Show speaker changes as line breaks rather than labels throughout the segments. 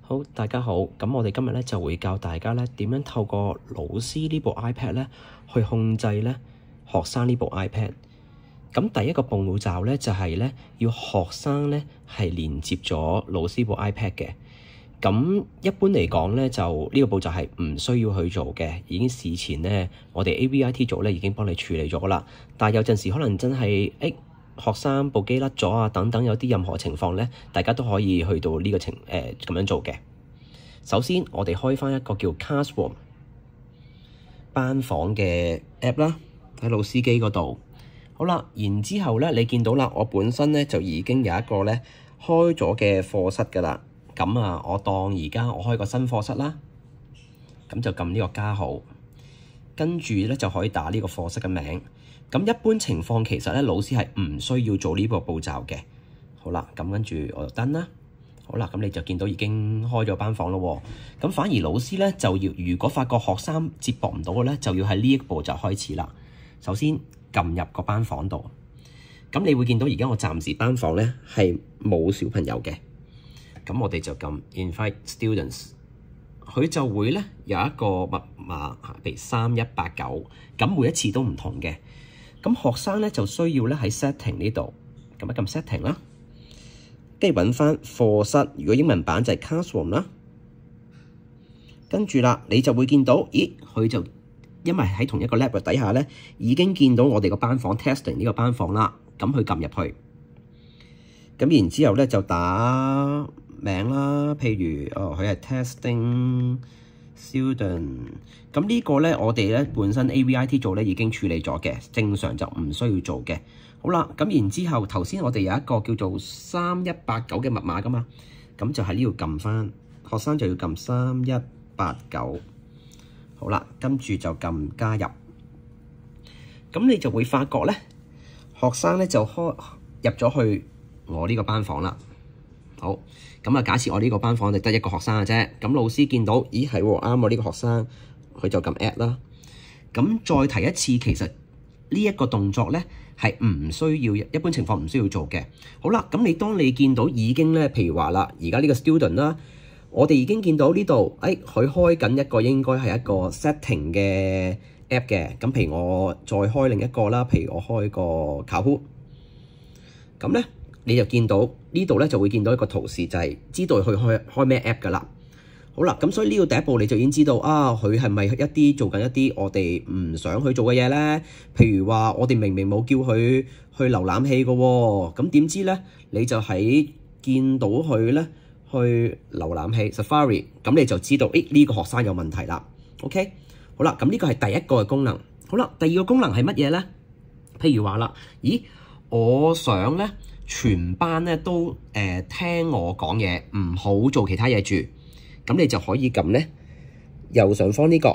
好，大家好。咁我哋今日咧就會教大家咧點樣透過老師呢部 iPad 咧去控制咧學生呢部 iPad。咁第一個步驟咧就係咧要學生咧係連接咗老師部 iPad 嘅。咁一般嚟講咧就呢個步驟係唔需要去做嘅，已經事前咧我哋 AVIT 組咧已經幫你處理咗啦。但係有陣時可能真係學生部機甩咗啊，等等有啲任何情況咧，大家都可以去到呢個咁樣做嘅。首先，我哋開返一個叫 Classroom 班房嘅 app 啦，喺老師機嗰度。好啦，然之後咧，你見到啦，我本身咧就已經有一個咧開咗嘅課室㗎啦。咁啊，我當而家我開個新課室啦，咁就撳呢個加號，跟住咧就可以打呢個課室嘅名。咁一般情況其實咧，老師係唔需要做呢個步驟嘅。好啦，咁跟住我就登啦。好啦，咁你就見到已經開咗班房咯。咁反而老師咧就要，如果發覺學生接駁唔到嘅咧，就要喺呢一步就開始啦。首先撳入個班房度，咁你會見到而家我暫時班房咧係冇小朋友嘅。咁我哋就撳 Invite Students， 佢就會咧有一個密碼，譬如3189，咁每一次都唔同嘅。咁學生咧就需要咧喺 Setting 呢度撳一撳 Setting 啦，跟住揾翻課室，如果英文版就係 Classroom 啦。跟住啦，你就會見到，咦，佢就因為喺同一個 lab 底下咧，已經見到我哋個班房 Testing 呢個班房啦。咁佢撳入去，咁然之後咧就打名啦，譬如佢係 Testing Student， 咁呢個咧我哋咧本身 AVIT 組咧已經處理咗嘅，正常就唔需要做嘅。好啦，咁然之後頭先我哋有一個叫做3189嘅密碼噶嘛，咁就喺呢度撳翻，學生就要撳3189。好啦，跟住就撳加入，咁你就會發覺咧，學生咧就入咗去我呢個班房啦。好，咁啊，假設我呢個班房就得一個學生嘅啫，咁老師見到，咦係喎，啱我呢個學生，佢就撳 add 啦。咁再提一次，其實呢一個動作咧係唔需要，一般情況唔需要做嘅。好啦，咁當你見到已經咧，譬如話啦，而家呢個 student 啦，我哋已經見到呢度，佢開緊一個應該係一個 setting 嘅 app 嘅。咁譬如我再開另一個啦，譬如我開個 Kahoot，咁咧你就見到呢度咧就會見到一個圖示，就係知道佢開咩 app 噶啦。好啦，咁所以呢個第一步你就已經知道啊，佢係咪做緊一啲我哋唔想去做嘅嘢咧？譬如話我哋明明冇叫佢去瀏覽器嘅喎，咁點知咧你就喺見到佢咧去瀏覽器 Safari， 咁你就知道呢個學生有問題啦。OK， 好啦，咁呢個係第一個嘅功能。好啦，第二個功能係乜嘢咧？譬如話啦，咦，我想咧全班咧都聽我講嘢，唔好做其他嘢住。咁你就可以撳咧右上方呢個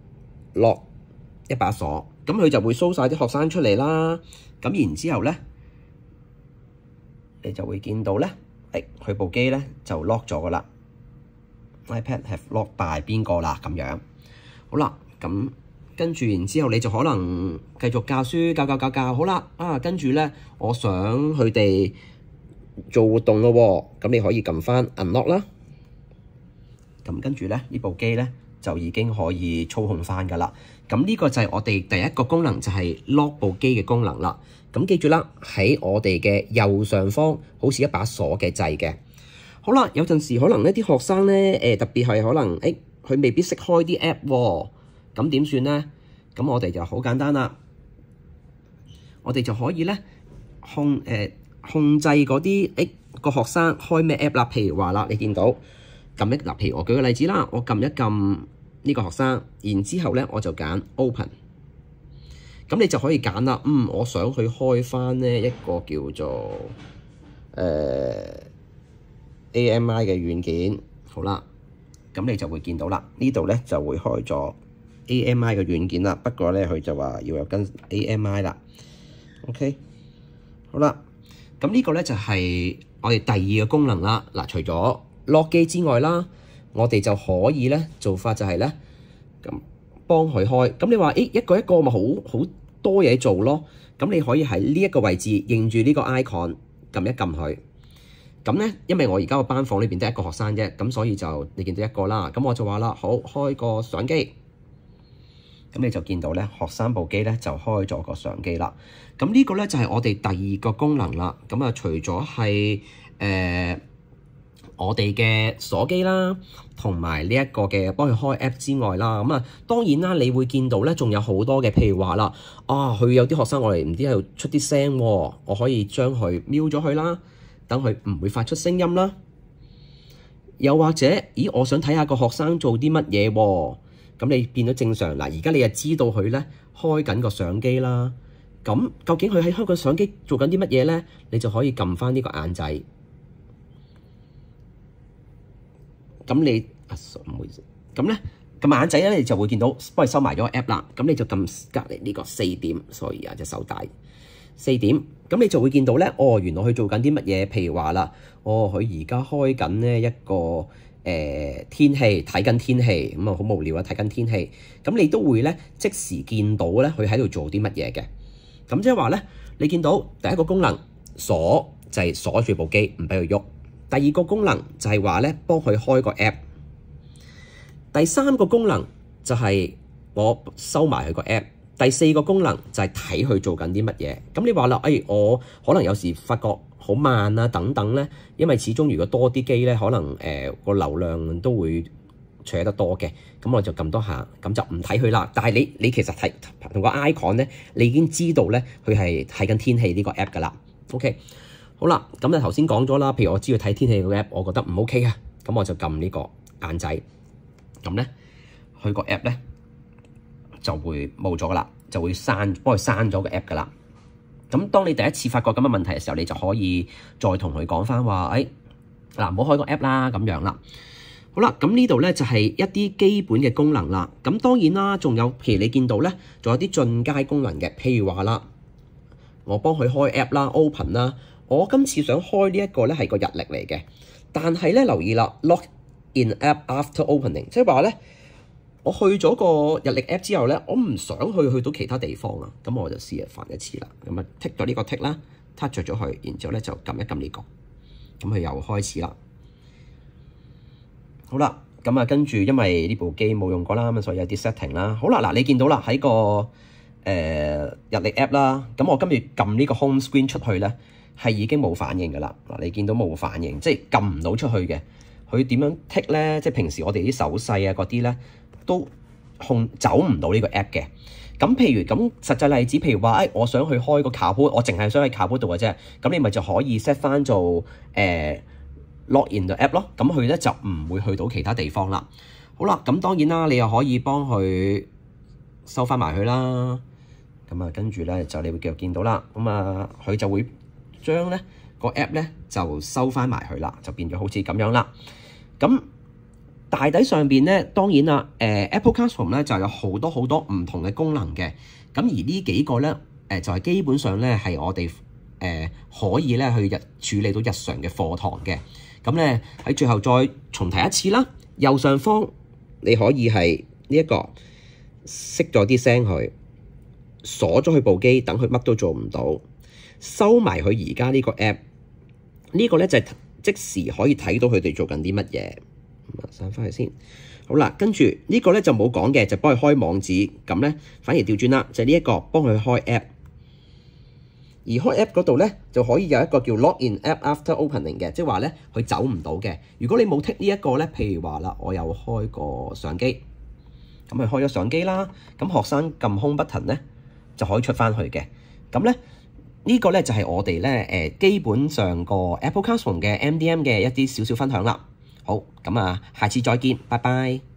lock 一把鎖，咁佢就會 show 晒啲學生出嚟啦。咁然之後咧，你就會見到咧，佢部機咧就 lock 咗噶啦。iPad have locked by 邊個啦咁樣。好啦，咁跟住然之後你就可能繼續教書教。好啦，跟住咧，我想佢哋做活動咯喎，咁你可以撳翻 unlock 啦。咁跟住咧，呢部機咧就已經可以操控翻噶啦。咁呢個就係我哋第一個功能，就係 lock 部機嘅功能啦。咁記住啦，喺我哋嘅右上方好似一把鎖嘅掣嘅。好啦，有陣時可能呢啲學生咧特別係可能佢未必識開啲 app 喎，咁點算咧？咁我哋就好簡單啦，我哋就可以咧控制嗰啲個學生開咩 app 啦。譬如話啦，你見到譬如我舉個例子啦，我撳一撳呢個學生，然之後咧我就揀 Open， 咁你就可以揀啦。我想去開翻呢一個叫做AMI 嘅軟件。好啦，咁你就會見到啦，呢度咧就會開咗 AMI 嘅軟件啦。不過咧佢就話要有跟 AMI 啦。OK， 好啦，咁呢個咧就係我哋第二個功能啦。嗱，除咗lock 機之外啦，我哋就可以咧做法就係咧咁幫佢開。咁你話一個一個咪好多嘢做咯。咁你可以喺呢一個位置認住呢個 icon 撳一撳佢， 咁咧，因為我而家個班房裏邊得一個學生啫，咁所以就你見到一個啦。咁我就話啦，好，開個相機。咁你就見到咧，學生部機咧就開咗個相機啦。咁呢個咧就係我哋第二個功能啦。咁啊，除咗係我哋嘅鎖機啦，同埋呢一個嘅幫佢開 app 之外啦，咁啊當然啦，你會見到咧，仲有好多嘅，譬如話啦，佢有啲學生我哋唔知喺度出啲聲喎，我可以將佢瞄咗佢啦，等佢唔會發出聲音啦。又或者，咦，我想睇下個學生做啲乜嘢喎？咁你變咗正常嗱，而家你就知道佢咧開緊個相機啦。咁究竟佢喺開個相機做緊啲乜嘢咧？你就可以撳翻呢個眼仔。咁你唔好意思，咁咧撳眼仔咧，你就會見到幫佢收埋咗個 app 啦。咁你就撳隔離呢個4點，所以隻手帶4點。咁你就會見到咧，原來佢做緊啲乜嘢？譬如話啦，佢而家開緊呢一個天氣，睇緊天氣，咁啊好無聊啊，睇緊天氣。咁你都會咧即時見到咧佢喺度做啲乜嘢嘅。咁即係話咧，你見到第一個功能鎖就係鎖住部機，唔俾佢喐。第二個功能就係話咧幫佢開個 app。第三個功能就係我收埋佢個 app。第四個功能就係睇佢做緊啲乜嘢。咁你話啦，我可能有時發覺好慢啊等等咧，因為始終如果多啲機咧，可能個流量都會取得多嘅。咁我就撳多下，咁就唔睇佢啦。但係你其實睇同個 icon 咧，你已經知道咧佢係睇緊天氣呢個 app 噶啦。OK， 好啦，咁就頭先講咗啦。譬如我知道睇天氣個 app，我覺得唔 OK 啊，咁我就撳呢個眼仔，咁咧佢個 app 咧就會冇咗噶啦，就會幫佢刪咗個 app 噶啦。咁當你第一次發覺咁嘅問題嘅時候，你就可以再同佢講翻話，嗱，唔好開個 app 啦，咁樣啦。好啦，咁呢度咧就係一啲基本嘅功能啦。咁當然啦，仲有譬如你見到咧，仲有啲進階功能嘅，譬如話啦，我幫佢開 app 啦 ，open 啦。我今次想開呢一個咧係個日曆嚟嘅，但係咧留意啦 ，lock in app after opening， 即係話咧，我去咗個日曆 app 之後咧，我唔想去到其他地方啊，咁我就試下煩一次啦。咁啊剔咗呢個剔啦，touch 咗佢，然之後咧就撳一撳呢個，咁佢又開始啦。好啦，咁啊跟住因為呢部機冇用過啦，咁所以有啲 setting 啦。好啦，嗱你見到啦喺個日曆 app 啦，咁我今日撳呢個 home screen 出去咧，係已經冇反應噶啦。嗱，你見到冇反應，即係撳唔到出去嘅。佢點樣剔咧？即係平時我哋啲手勢啊嗰啲咧，都走唔到呢個 app 嘅。咁譬如咁實際例子，譬如話，我想去開個 Kahoot，我淨係想喺 Kahoot度嘅啫。咁你咪就可以 set 翻做log in 嘅 app 咯。咁佢咧就唔會去到其他地方啦。好啦，咁當然啦，你又可以幫佢收翻埋佢啦。咁啊，跟住咧就你會繼續見到啦。咁啊，佢就會將咧個 app 咧就收翻埋佢啦，就變咗好似咁樣啦。咁大體上邊咧，當然啦，Apple Classroom 咧就有好多好多唔同嘅功能嘅。咁而呢幾個咧，就係基本上咧係我哋可以咧去處理到日常嘅課堂嘅。咁咧喺最後再重提一次啦，右上方你可以係呢一個熄咗啲聲佢，鎖咗佢部機，等佢乜都做唔到，收埋佢而家呢個 app。呢個咧就係即時可以睇到佢哋做緊啲乜嘢。刪翻去先。好啦，跟住呢個咧就冇講嘅，就幫佢開網址。咁咧反而調轉啦，就呢一個幫佢開 app。而開 app 嗰度咧就可以有一個叫 log in app after opening 嘅，即係話咧佢走唔到嘅。如果你冇剔呢一個咧，譬如話啦，我有開個相機，咁佢開咗相機啦，咁學生撳 home button 咧就可以出翻去嘅。咁咧呢個咧就係我哋咧基本上個 Apple Classroom 嘅 MDM 嘅一啲少少分享啦。好，咁啊，下次再見，拜拜。